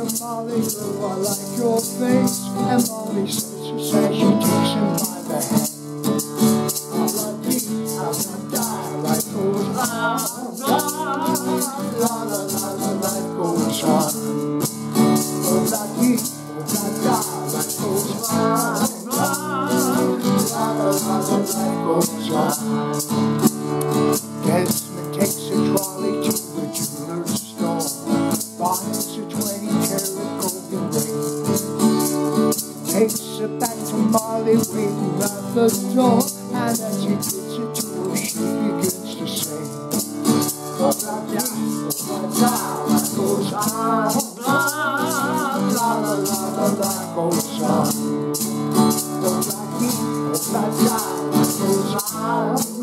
to Molly, Lou, I like your face. And Molly says she takes him by the hand. I'm lucky, I'm not die, life goes on. La la la la, life goes on. I'm lucky, I'm not die, life goes on. La la la la, life goes on. Desmond takes a trolley to the jeweler's store, buys a 20-carat golden ring, takes it back to Molly waiting at the door, and as he gives it to her, she begins to sing. Oh, la la, life goes on. La la la la, life goes on. Oh, la la, life goes on.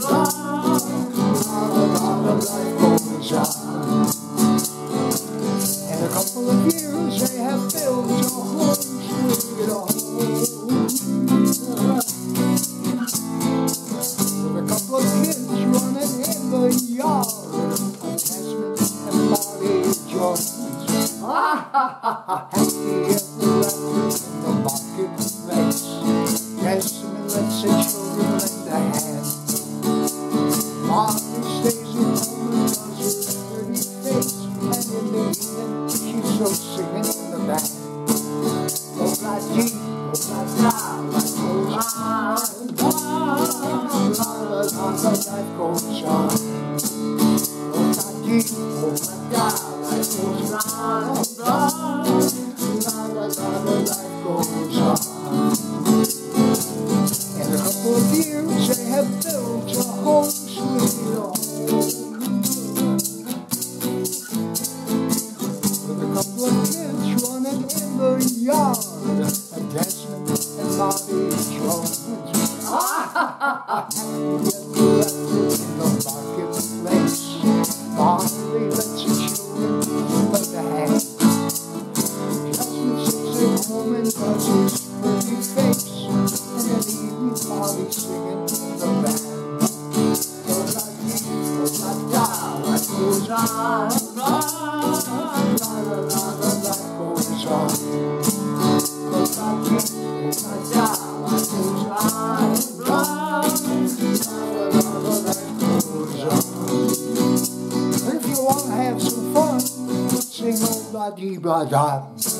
Life goes on. In a couple of years they have built a home sweet home. With a couple of kids running in the yard, Desmond and Molly Jones. Happy ever after in the marketplace. Desmond lets the children lend a hand. Molly stays at home and does her pretty face, and in the evening she's so singing in the band. Oh, la dee, oh, la da, life goes on. La la la, life goes on. Oh, la dee, oh, la da, life goes on. La la la, life goes on. In a couple of years they have built a home sweet home. With a couple of kids running in the yard, and Desmond and Molly Jones. Happy ever after in the marketplace. Molly lets the children lend a hand. Desmond sits at home and does his pretty face, and in the evening Molly singing in the band. Oh, la dee, oh, la da, life goes on. La la la, life goes on. Oh, la dee, oh, la da, life goes on. La la la, life goes on. And if you want to have some fun, sing oh, la dee, ba da.